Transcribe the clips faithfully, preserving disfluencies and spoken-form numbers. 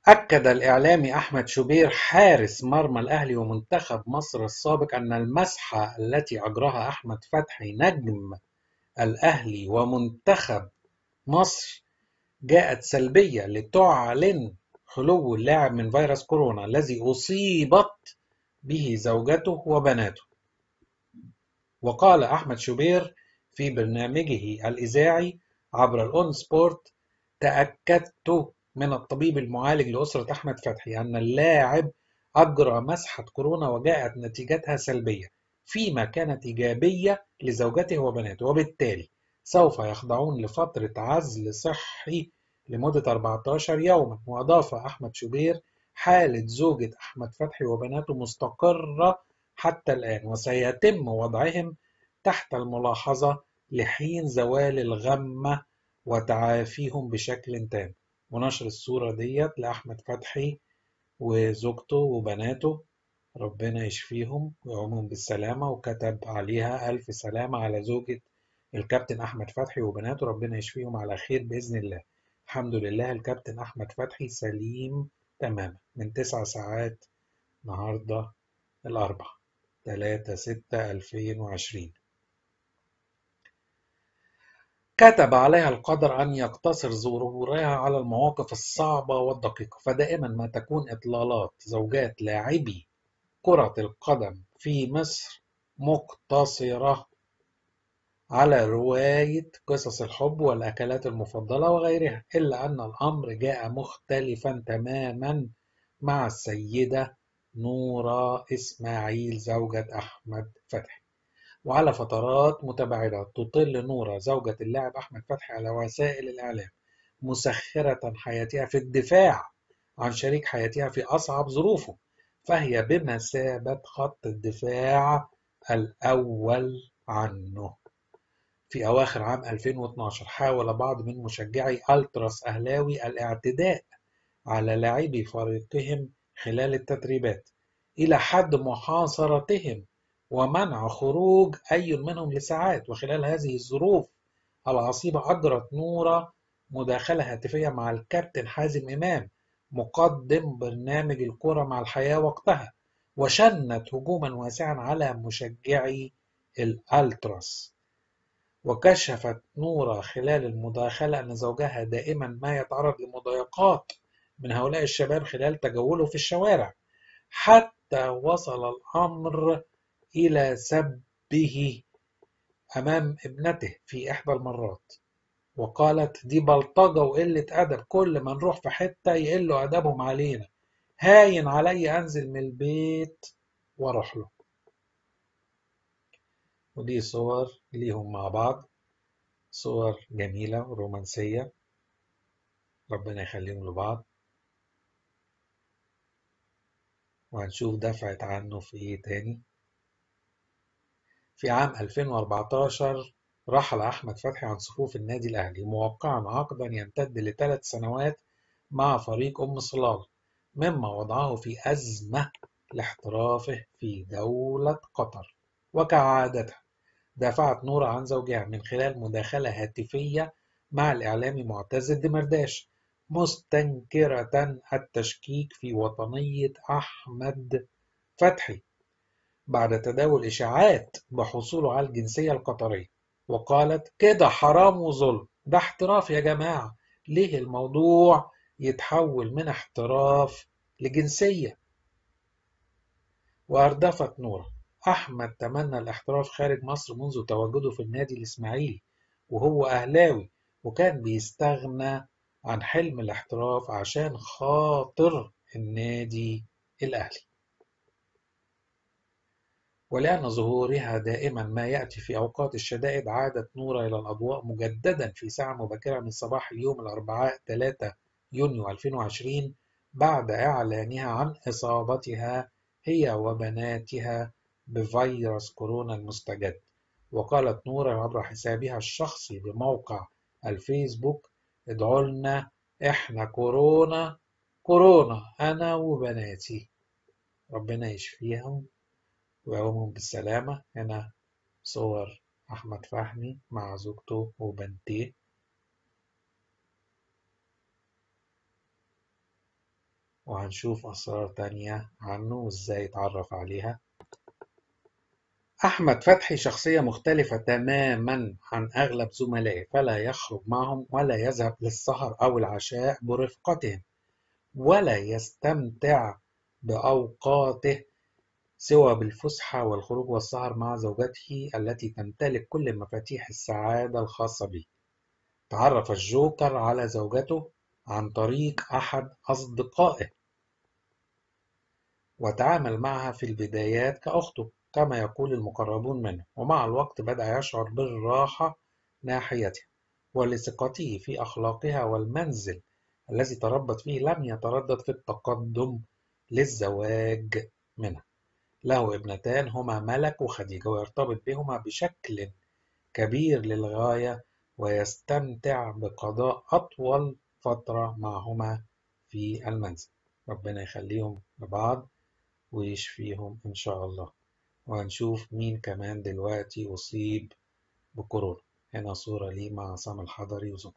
أكد الإعلامي أحمد شوبير حارس مرمى الأهلي ومنتخب مصر السابق أن المسحة التي أجراها أحمد فتحي نجم الأهلي ومنتخب مصر جاءت سلبية لتعلن خلو اللاعب من فيروس كورونا الذي أصيبت به زوجته وبناته. وقال أحمد شوبير في برنامجه الإذاعي عبر الأون سبورت: تأكدت من الطبيب المعالج لأسرة أحمد فتحي أن اللاعب أجرى مسحة كورونا وجاءت نتيجتها سلبية، فيما كانت إيجابية لزوجته وبناته، وبالتالي سوف يخضعون لفترة عزل صحي لمدة أربعة عشر يوما. وأضاف أحمد شوبير: حالة زوجة أحمد فتحي وبناته مستقرة حتى الآن، وسيتم وضعهم تحت الملاحظة لحين زوال الغمة وتعافيهم بشكل تام. ونشر الصورة ديت لأحمد فتحي وزوجته وبناته، ربنا يشفيهم ويقومهم بالسلامة، وكتب عليها ألف سلامة على زوجة الكابتن أحمد فتحي وبناته، ربنا يشفيهم على خير بإذن الله. الحمد لله الكابتن أحمد فتحي سليم تماما من تسع ساعات النهاردة الأربع تلاتة ستة ألفين وعشرين. كتب عليها القدر أن يقتصر ظهورها على المواقف الصعبة والدقيقة، فدائما ما تكون إطلالات زوجات لاعبي كرة القدم في مصر مقتصرة على رواية قصص الحب والأكلات المفضلة وغيرها، إلا أن الأمر جاء مختلفا تماما مع السيدة نورة إسماعيل زوجة أحمد فتحي. وعلى فترات متباعدة تطل نورة زوجة اللاعب أحمد فتحي على وسائل الإعلام، مسخرة حياتها في الدفاع عن شريك حياتها في أصعب ظروفه، فهي بمثابة خط الدفاع الأول عنه. في أواخر عام ألفين واثناشر حاول بعض من مشجعي ألتراس أهلاوي الاعتداء على لاعبي فريقهم خلال التدريبات إلى حد محاصرتهم ومنع خروج أي منهم لساعات. وخلال هذه الظروف العصيبة أجرت نورة مداخلة هاتفية مع الكابتن حازم إمام مقدم برنامج الكرة مع الحياة وقتها، وشنت هجوما واسعا على مشجعي الألتراس. وكشفت نورة خلال المداخلة أن زوجها دائما ما يتعرض لمضايقات من هؤلاء الشباب خلال تجوله في الشوارع، حتى وصل الأمر إلى سبه أمام ابنته في إحدى المرات، وقالت: دي بلطجة وقلة أدب، كل ما نروح في حتة يقلوا أدبهم علينا، هاين علي أنزل من البيت وأروح له. ودي صور ليهم مع بعض، صور جميلة ورومانسية، ربنا يخليهم لبعض. وهنشوف دفعت عنه في ايه تاني. في عام ألفين وأربعتاشر رحل أحمد فتحي عن صفوف النادي الأهلي موقعا عقدا يمتد لثلاث سنوات مع فريق أم صلال، مما وضعه في أزمة لاحترافه في دولة قطر. وكعادتها دافعت نورة عن زوجها من خلال مداخلة هاتفية مع الإعلامي معتز الدمرداش، مستنكرة التشكيك في وطنية أحمد فتحي بعد تداول إشاعات بحصوله على الجنسية القطرية. وقالت: كده حرام وظلم، ده احتراف يا جماعة، ليه الموضوع يتحول من احتراف لجنسية؟ وأردفت نورة: أحمد تمنى الاحتراف خارج مصر منذ تواجده في النادي الإسماعيلي وهو أهلاوي، وكان بيستغنى عن حلم الاحتراف عشان خاطر النادي الأهلي. ولأن ظهورها دائما ما يأتي في أوقات الشدائد، عادت نورة إلى الأضواء مجددا في ساعة مبكرة من صباح اليوم الأربعاء ثلاثة يونيو ألفين وعشرين بعد إعلانها عن إصابتها هي وبناتها بفيروس كورونا المستجد. وقالت نورة عبر حسابها الشخصي بموقع الفيسبوك: ادعوا لنا، احنا كورونا كورونا أنا وبناتي، ربنا يشفيهم ويقومهم بالسلامة. هنا صور أحمد فهمي مع زوجته وبنتيه. وهنشوف أسرار تانية عنه وإزاي يتعرف عليها. أحمد فتحي شخصية مختلفة تماما عن أغلب زملائه، فلا يخرج معهم ولا يذهب للسهر أو العشاء برفقتهم، ولا يستمتع بأوقاته سوى بالفسحة والخروج والسهر مع زوجته التي تمتلك كل مفاتيح السعادة الخاصة به. تعرف الجوكر على زوجته عن طريق أحد أصدقائه، وتعامل معها في البدايات كأخته كما يقول المقربون منه، ومع الوقت بدأ يشعر بالراحة ناحيتها ولثقته في أخلاقها، والمنزل الذي تربت فيه لم يتردد في التقدم للزواج منها. له ابنتان هما ملك وخديجة، ويرتبط بهما بشكل كبير للغاية، ويستمتع بقضاء أطول فترة معهما في المنزل. ربنا يخليهم لبعض ويشفيهم إن شاء الله. وهنشوف مين كمان دلوقتي أصيب بكورونا. هنا صورة ليه مع عصام الحضري وزوجته.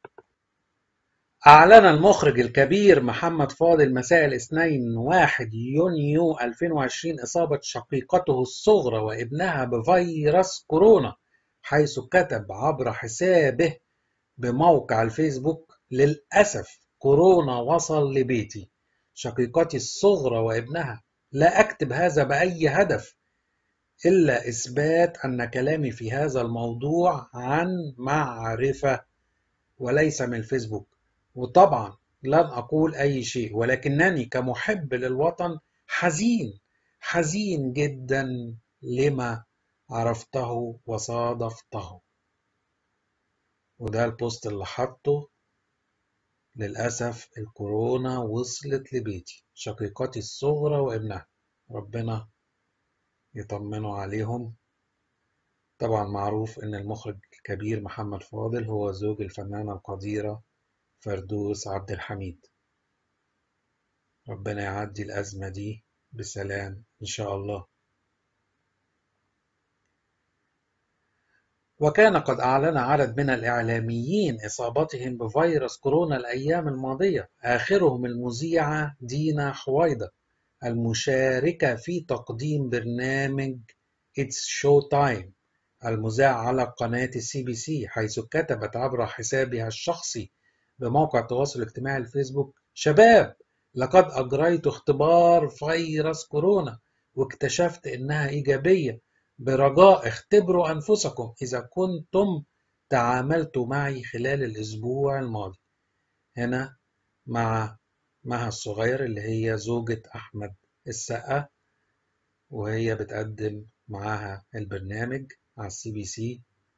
أعلن المخرج الكبير محمد فاضل مساء الاثنين واحد يونيو ألفين وعشرين إصابة شقيقته الصغرى وابنها بفيروس كورونا، حيث كتب عبر حسابه بموقع الفيسبوك: للأسف كورونا وصل لبيتي، شقيقتي الصغرى وابنها. لا أكتب هذا بأي هدف إلا إثبات أن كلامي في هذا الموضوع عن معرفة وليس من الفيسبوك. وطبعا لن أقول أي شيء، ولكنني كمحب للوطن حزين حزين جدا لما عرفته وصادفته. وده البوست اللي حطه: للأسف الكورونا وصلت لبيتي، شقيقتي الصغرى وابنها، ربنا يطمنوا عليهم. طبعا معروف ان المخرج الكبير محمد فاضل هو زوج الفنانة القديرة فردوس عبد الحميد. ربنا يعدي الأزمة دي بسلام إن شاء الله. وكان قد أعلن عدد من الإعلاميين إصابتهم بفيروس كورونا الأيام الماضية، آخرهم المذيعة دينا حويدة المشاركة في تقديم برنامج It's Show Time المذاع على قناة السي بي سي، حيث كتبت عبر حسابها الشخصي بموقع التواصل الاجتماعي الفيسبوك: شباب، لقد أجريت اختبار فيروس كورونا واكتشفت إنها إيجابية، برجاء اختبروا أنفسكم إذا كنتم تعاملتوا معي خلال الأسبوع الماضي. هنا مع مها الصغير اللي هي زوجة أحمد السقا، وهي بتقدم معاها البرنامج على السي بي سي.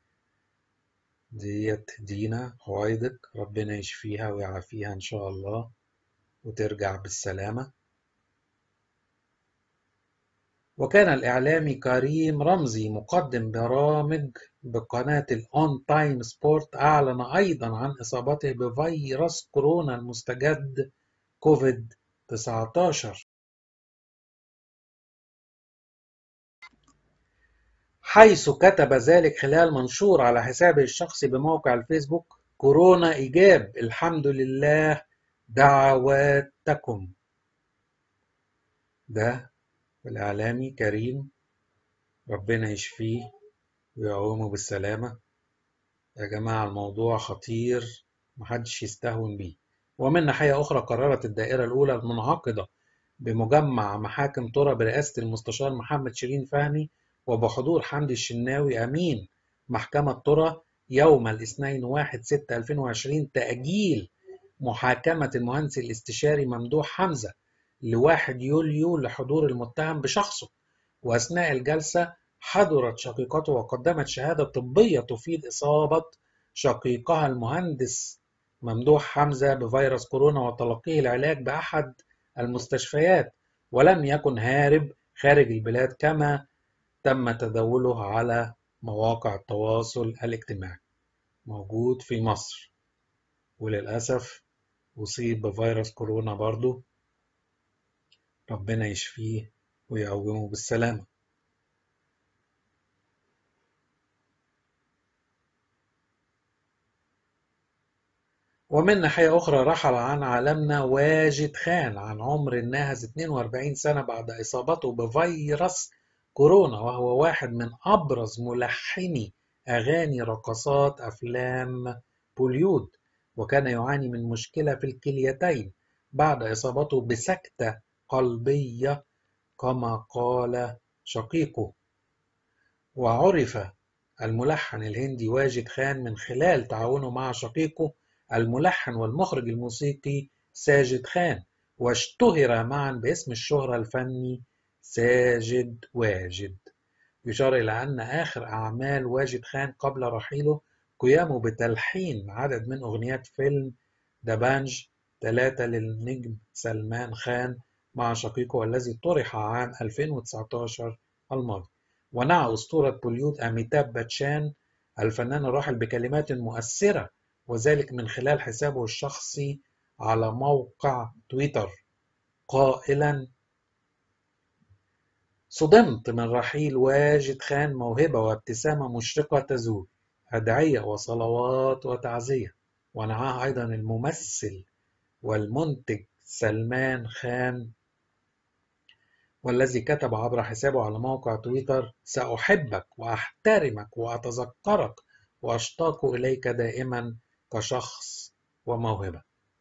ديت دينا حويدك، ربنا يشفيها ويعافيها إن شاء الله وترجع بالسلامة. وكان الإعلامي كريم رمزي مقدم برامج بقناة الأون تايم سبورت أعلن أيضا عن إصابته بفيروس كورونا المستجد كوفيد تسعة عشر، حيث كتب ذلك خلال منشور على حسابه الشخصي بموقع الفيسبوك: كورونا إيجاب، الحمد لله، دعواتكم. ده الإعلامي كريم، ربنا يشفيه ويقومه بالسلامة. يا جماعة الموضوع خطير، محدش يستهون بيه. ومن ناحية أخرى، قررت الدائرة الأولى المنعقدة بمجمع محاكم طرة برئاسة المستشار محمد شيرين فهمي وبحضور حمدي الشناوي أمين محكمة طرة يوم الاثنين واحد ستة ألفين وعشرين تأجيل محاكمة المهندس الاستشاري ممدوح حمزة لواحد يوليو لحضور المتهم بشخصه. وأثناء الجلسة حضرت شقيقته وقدمت شهادة طبية تفيد إصابة شقيقها المهندس ممدوح حمزة بفيروس كورونا وتلقيه العلاج بأحد المستشفيات، ولم يكن هارب خارج البلاد كما تم تداوله على مواقع التواصل الاجتماعي. موجود في مصر، وللأسف أصيب بفيروس كورونا برضو، ربنا يشفيه ويقومه بالسلامة. ومن ناحية أخرى رحل عن عالمنا واجد خان عن عمر ناهز اثنين وأربعين سنة بعد إصابته بفيروس كورونا، وهو واحد من أبرز ملحني أغاني رقصات أفلام بوليود، وكان يعاني من مشكلة في الكليتين بعد إصابته بسكتة قلبية كما قال شقيقه. وعرف الملحن الهندي واجد خان من خلال تعاونه مع شقيقه الملحن والمخرج الموسيقي ساجد خان، واشتهر معا باسم الشهرة الفني ساجد واجد. يشار إلى أن آخر أعمال واجد خان قبل رحيله قيامه بتلحين عدد من أغنيات فيلم دبانج ثلاثة للنجم سلمان خان مع شقيقه الذي طرح عام ألفين وتسعة عشر الماضي. ونعى أسطورة بوليود أميتاب باتشان الفنان الراحل بكلمات مؤثرة، وذلك من خلال حسابه الشخصي على موقع تويتر قائلا: صدمت من رحيل واجد خان، موهبة وابتسامة مشرقة تزول، أدعية وصلوات وتعزية. ونعاه أيضا الممثل والمنتج سلمان خان، والذي كتب عبر حسابه على موقع تويتر: سأحبك وأحترمك وأتذكرك وأشتاق إليك دائما كشخص وموهبة.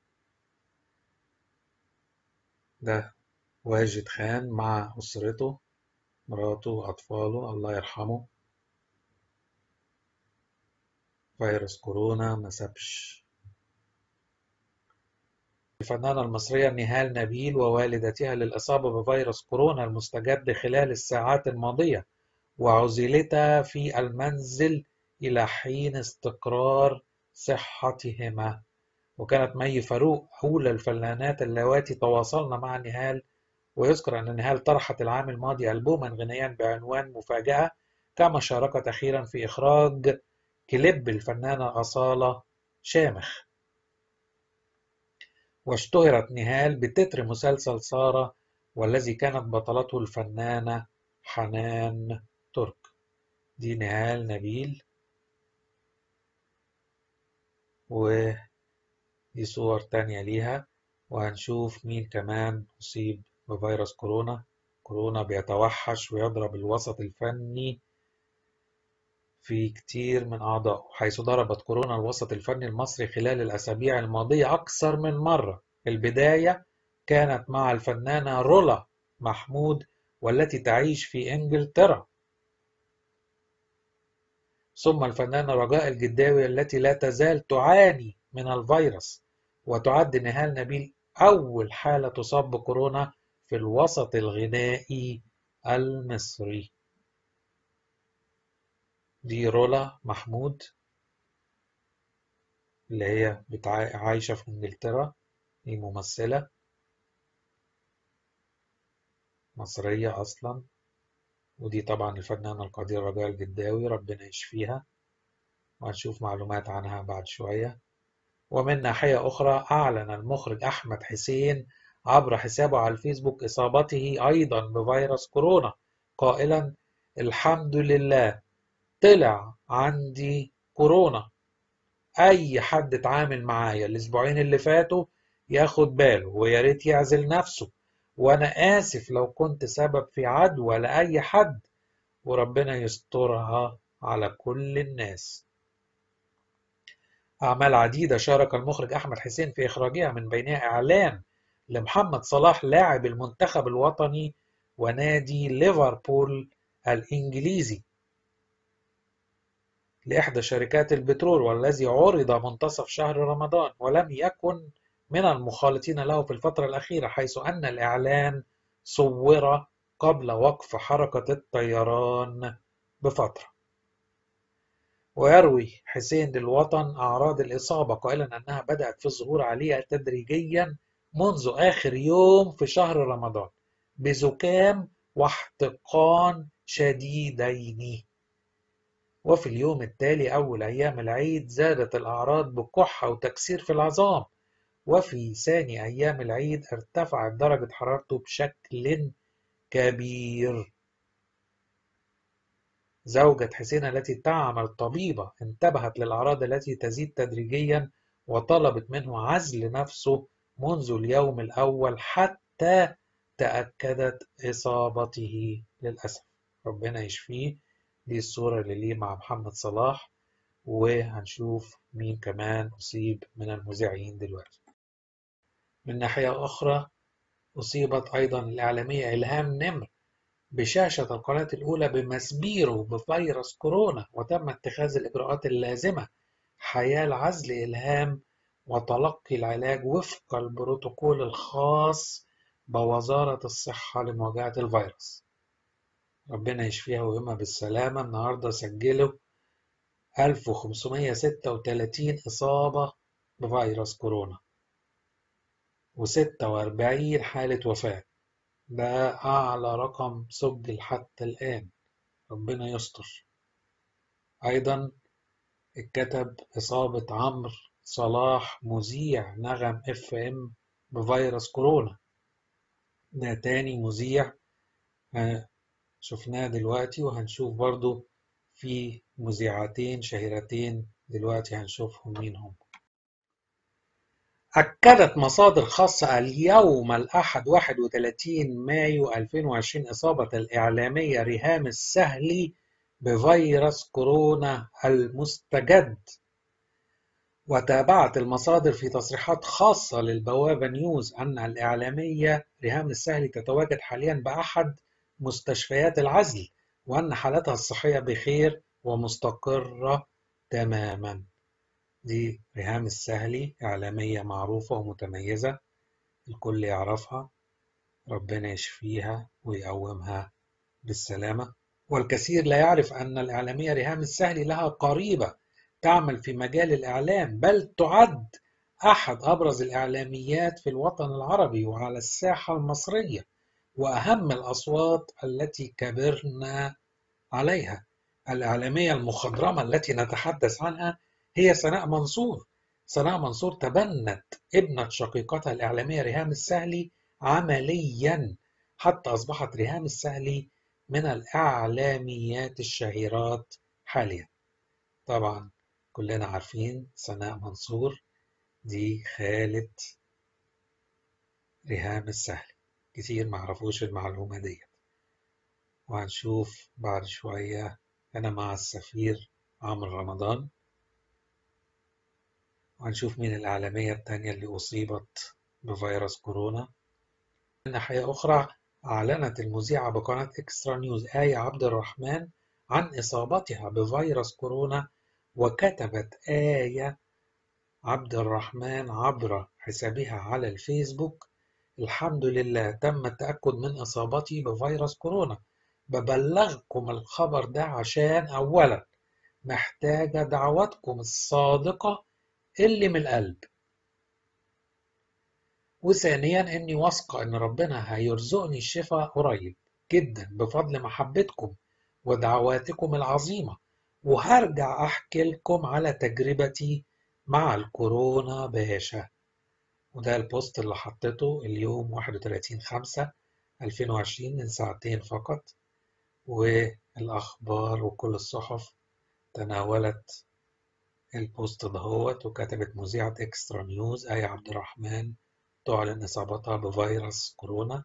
ده واجد خان مع أسرته، مراته وأطفاله، الله يرحمه. فيروس كورونا ما سابش. الفنانة المصرية نهال نبيل ووالدتها للإصابة بفيروس كورونا المستجد خلال الساعات الماضية، وعزلتا في المنزل إلى حين استقرار صحتهما. وكانت مي فاروق أولى الفنانات اللواتي تواصلن مع نهال، ويذكر أن نهال طرحت العام الماضي ألبوما غنائيا بعنوان مفاجأة، كما شاركت أخيرا في إخراج كليب الفنانة أصالة شامخ. واشتهرت نهال بتتر مسلسل سارة، والذي كانت بطلته الفنانة حنان ترك. دي نهال نبيل، ودي صور تانية ليها. وهنشوف مين كمان أصيب بفيروس كورونا. كورونا بيتوحش ويضرب الوسط الفني في كتير من أعضائه، حيث ضربت كورونا الوسط الفني المصري خلال الأسابيع الماضية أكثر من مرة. البداية كانت مع الفنانة رولا محمود، والتي تعيش في إنجلترا، ثم الفنانة رجاء الجداوي التي لا تزال تعاني من الفيروس. وتعد نهال نبيل أول حالة تصاب بكورونا في الوسط الغنائي المصري. دي رولا محمود اللي هي بتع... عايشة في إنجلترا، دي ممثلة مصرية أصلا. ودي طبعا الفنانة القديرة رجاء الجداوي، ربنا يشفيها، وهنشوف معلومات عنها بعد شوية. ومن ناحية أخرى أعلن المخرج أحمد حسين عبر حسابه على الفيسبوك إصابته أيضا بفيروس كورونا، قائلا: الحمد لله طلع عندي كورونا، أي حد اتعامل معايا الأسبوعين اللي فاتوا ياخد باله وياريت يعزل نفسه، وأنا آسف لو كنت سبب في عدوى لأي حد، وربنا يسترها على كل الناس. أعمال عديدة شارك المخرج أحمد حسين في إخراجها، من بينها إعلان لمحمد صلاح لاعب المنتخب الوطني ونادي ليفربول الإنجليزي لإحدى شركات البترول، والذي عرض منتصف شهر رمضان، ولم يكن من المخالطين له في الفترة الأخيرة، حيث أن الإعلان صور قبل وقف حركة الطيران بفترة. ويروي حسين للوطن أعراض الإصابة، قائلا أنها بدأت في الظهور عليها تدريجيا منذ آخر يوم في شهر رمضان بزكام واحتقان شديدين، وفي اليوم التالي أول أيام العيد زادت الأعراض بكحة وتكسير في العظام، وفي ثاني أيام العيد ارتفعت درجة حرارته بشكل كبير. زوجة حسين التي تعمل طبيبة انتبهت للأعراض التي تزيد تدريجيا، وطلبت منه عزل نفسه منذ اليوم الأول حتى تأكدت إصابته للأسف. ربنا يشفيه. دي الصورة اللي ليه مع محمد صلاح، وهنشوف مين كمان أصيب من المذيعين دلوقتي. من ناحية أخرى أصيبت أيضا الإعلامية إلهام نمر بشاشة القناة الأولى بمسبيره بفيروس كورونا، وتم اتخاذ الإجراءات اللازمة حيال عزل إلهام وتلقي العلاج وفق البروتوكول الخاص بوزارة الصحة لمواجهة الفيروس. ربنا يشفيها ويقومها بالسلامة. النهاردة سجلوا ألف وخمسمائة وستة وثلاثين إصابة بفيروس كورونا وستة وأربعين حالة وفاة. ده أعلى رقم سجل حتى الآن. ربنا يستر. أيضا اتكتب إصابة عمرو صلاح مذيع نغم اف ام بفيروس كورونا. ده تاني مذيع شفناه دلوقتي، وهنشوف برضو في مذيعتين شهيرتين دلوقتي هنشوفهم مين هم. أكدت مصادر خاصة اليوم الأحد واحد وثلاثين مايو ألفين وعشرين إصابة الإعلامية ريهام السهلي بفيروس كورونا المستجد. وتابعت المصادر في تصريحات خاصة للبوابة نيوز أن الإعلامية ريهام السهلي تتواجد حاليا بأحد مستشفيات العزل، وأن حالتها الصحية بخير ومستقرة تماما. دي ريهام السهلي، إعلامية معروفة ومتميزة الكل يعرفها. ربنا يشفيها ويقومها بالسلامة. والكثير لا يعرف أن الإعلامية ريهام السهلي لها قريبة تعمل في مجال الإعلام، بل تعد أحد أبرز الإعلاميات في الوطن العربي وعلى الساحة المصرية، وأهم الأصوات التي كبرنا عليها. الإعلامية المخضرمة التي نتحدث عنها هي سناء منصور. سناء منصور تبنت ابنة شقيقتها الإعلامية ريهام السهلي عمليا، حتى أصبحت ريهام السهلي من الإعلاميات الشهيرات حاليا. طبعا كلنا عارفين سناء منصور دي خالة ريهام السهلي، كتير معرفوش المعلومة دي. وهنشوف بعد شوية أنا مع السفير عمرو رمضان، وهنشوف مين الإعلامية التانية اللي أصيبت بفيروس كورونا. من ناحية أخرى أعلنت المذيعة بقناة إكسترا نيوز آية عبد الرحمن عن إصابتها بفيروس كورونا، وكتبت آية عبد الرحمن عبر حسابها على الفيسبوك: الحمد لله تم التأكد من إصابتي بفيروس كورونا. ببلغكم الخبر ده عشان أولا محتاجة دعواتكم الصادقة اللي من القلب، وثانيا اني واثقة ان ربنا هيرزقني الشفاء قريب جدا بفضل محبتكم ودعواتكم العظيمة، وهرجع احكي لكم على تجربتي مع الكورونا باشا. وده البوست اللي حطيته اليوم واحد وثلاثين خمسة ألفين وعشرين من ساعتين فقط. والأخبار وكل الصحف تناولت البوست دهوت، وكتبت مذيعة إكسترا نيوز آية عبد الرحمن تعلن إصابتها بفيروس كورونا.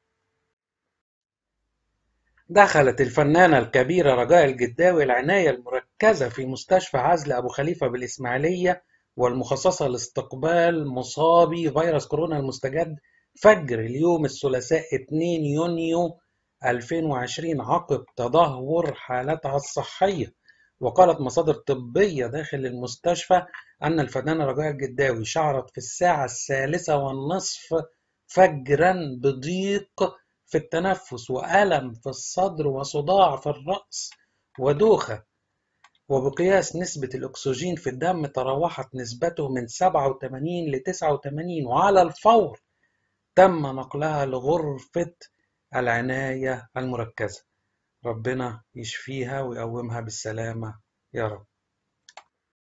دخلت الفنانة الكبيرة رجاء الجداوي العناية المركزة في مستشفى عزل أبو خليفة بالإسماعيلية والمخصصة لاستقبال مصابي فيروس كورونا المستجد فجر اليوم الثلاثاء اثنين يونيو ألفين وعشرين عقب تدهور حالتها الصحية. وقالت مصادر طبية داخل المستشفى أن الفنانة رجاء الجداوي شعرت في الساعة الثالثة والنصف فجرا بضيق في التنفس وألم في الصدر وصداع في الرأس ودوخة، وبقياس نسبة الأكسجين في الدم تراوحت نسبته من سبعة وثمانين ل تسعة وثمانين، وعلى الفور تم نقلها لغرفة العناية المركزة. ربنا يشفيها ويقومها بالسلامة يا رب.